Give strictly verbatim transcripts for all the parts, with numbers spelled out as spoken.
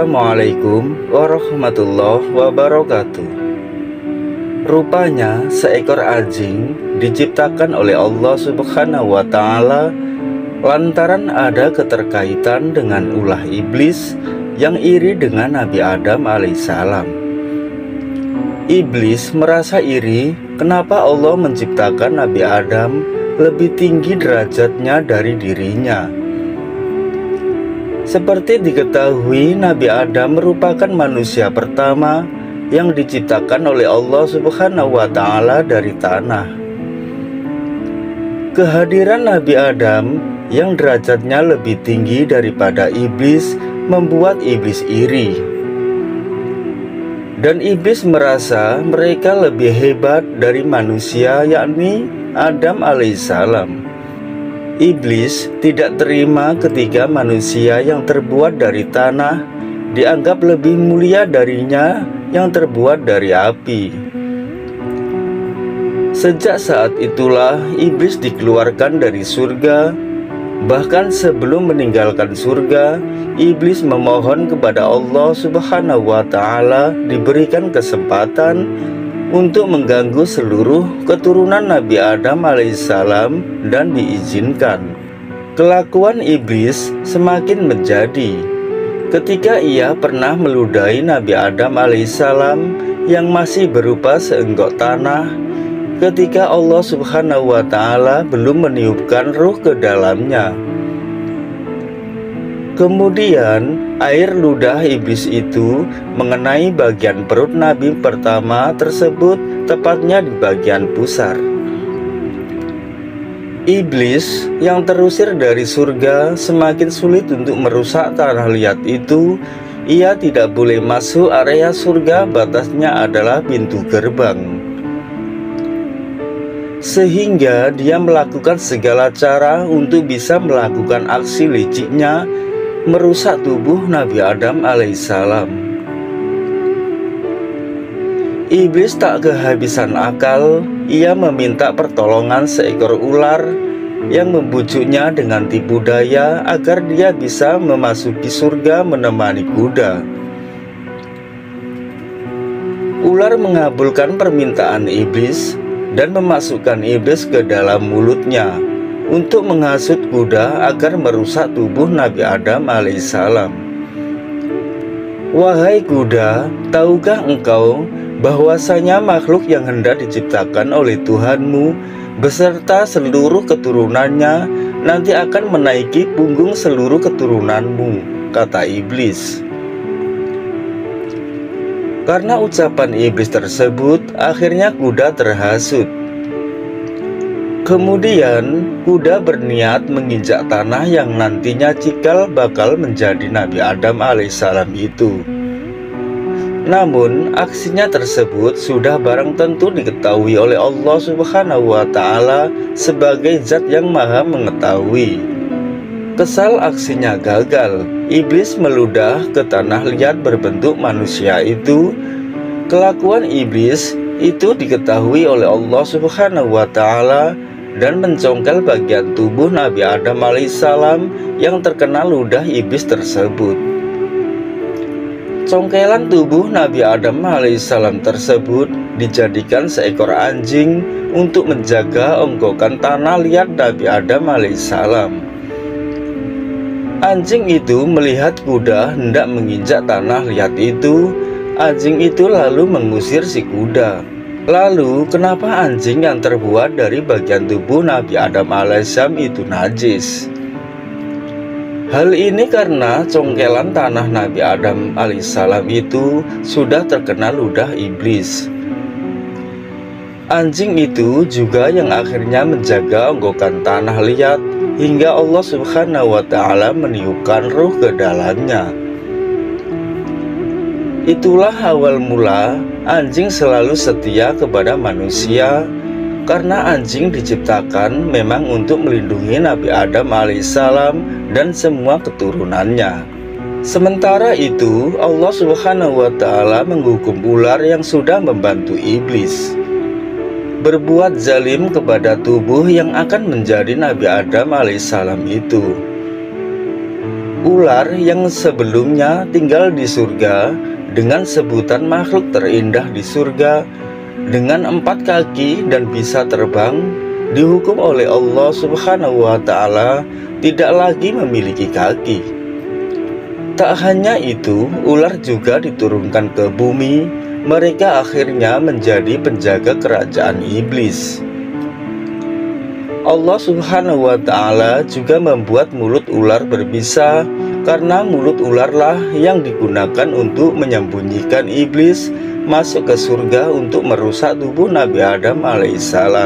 Assalamualaikum warahmatullahi wabarakatuh. Rupanya seekor anjing diciptakan oleh Allah Subhanahu wa Ta'ala lantaran ada keterkaitan dengan ulah iblis yang iri dengan Nabi Adam alaihissalam. Iblis merasa iri kenapa Allah menciptakan Nabi Adam lebih tinggi derajatnya dari dirinya. Seperti diketahui, Nabi Adam merupakan manusia pertama yang diciptakan oleh Allah Subhanahu wa Ta'ala dari tanah. Kehadiran Nabi Adam yang derajatnya lebih tinggi daripada iblis membuat iblis iri. Dan iblis merasa mereka lebih hebat dari manusia, yakni Adam alaihissalam. Iblis tidak terima ketika manusia yang terbuat dari tanah dianggap lebih mulia darinya yang terbuat dari api. Sejak saat itulah iblis dikeluarkan dari surga. Bahkan sebelum meninggalkan surga, iblis memohon kepada Allah Subhanahu wa Ta'ala diberikan kesempatan untuk mengganggu seluruh keturunan Nabi Adam alaihissalam dan diizinkan. Kelakuan iblis semakin menjadi ketika ia pernah meludahi Nabi Adam alaihissalam yang masih berupa seenggok tanah ketika Allah Subhanahu wa Ta'ala belum meniupkan ruh ke dalamnya. Kemudian air ludah iblis itu mengenai bagian perut Nabi pertama tersebut, tepatnya di bagian pusar. Iblis yang terusir dari surga semakin sulit untuk merusak tanah liat itu. Ia tidak boleh masuk area surga, batasnya adalah pintu gerbang. Sehingga dia melakukan segala cara untuk bisa melakukan aksi liciknya, merusak tubuh Nabi Adam alaihissalam. Iblis tak kehabisan akal. Ia meminta pertolongan seekor ular yang membujuknya dengan tipu daya agar dia bisa memasuki surga menemani kuda. Ular mengabulkan permintaan iblis dan memasukkan iblis ke dalam mulutnya untuk menghasut kuda agar merusak tubuh Nabi Adam alaihissalam. Wahai kuda, tahukah engkau bahwasanya makhluk yang hendak diciptakan oleh Tuhanmu beserta seluruh keturunannya nanti akan menaiki punggung seluruh keturunanmu, kata iblis. Karena ucapan iblis tersebut, akhirnya kuda terhasut. Kemudian kuda berniat menginjak tanah yang nantinya cikal bakal menjadi Nabi Adam alaihissalam itu. Namun aksinya tersebut sudah barang tentu diketahui oleh Allah Subhanahu wa Ta'ala sebagai zat yang maha mengetahui. Kesal aksinya gagal, iblis meludah ke tanah liat berbentuk manusia itu. Kelakuan iblis itu diketahui oleh Allah Subhanahu wa Ta'ala dan mencongkel bagian tubuh Nabi Adam alaihissalam yang terkena ludah iblis tersebut. Congkelan tubuh Nabi Adam alaihissalam tersebut dijadikan seekor anjing untuk menjaga onggokan tanah liat Nabi Adam alaihissalam. Anjing itu melihat kuda hendak menginjak tanah liat itu. Anjing itu lalu mengusir si kuda. Lalu kenapa anjing yang terbuat dari bagian tubuh Nabi Adam alaihissalam itu najis? Hal ini karena congkelan tanah Nabi Adam alaihissalam itu sudah terkena ludah iblis. Anjing itu juga yang akhirnya menjaga onggokan tanah liat hingga Allah Subhanahu wa Ta'ala meniupkan ruh ke dalamnya. Itulah awal mula anjing selalu setia kepada manusia, karena anjing diciptakan memang untuk melindungi Nabi Adam alaihissalam dan semua keturunannya. Sementara itu Allah Subhanahu wa Ta'ala menghukum ular yang sudah membantu iblis berbuat zalim kepada tubuh yang akan menjadi Nabi Adam alaihissalam itu. Ular yang sebelumnya tinggal di surga dengan sebutan makhluk terindah di surga, dengan empat kaki dan bisa terbang, dihukum oleh Allah Subhanahu wa Ta'ala tidak lagi memiliki kaki. Tak hanya itu, ular juga diturunkan ke bumi. Mereka akhirnya menjadi penjaga kerajaan iblis. Allah Subhanahu wa Ta'ala juga membuat mulut ular berbisa, karena mulut ularlah yang digunakan untuk menyembunyikan iblis masuk ke surga untuk merusak tubuh Nabi Adam alaihissalam.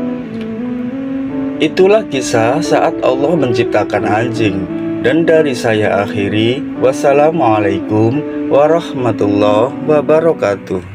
Itulah kisah saat Allah menciptakan anjing. Dan dari saya akhiri, wassalamualaikum warahmatullahi wabarakatuh.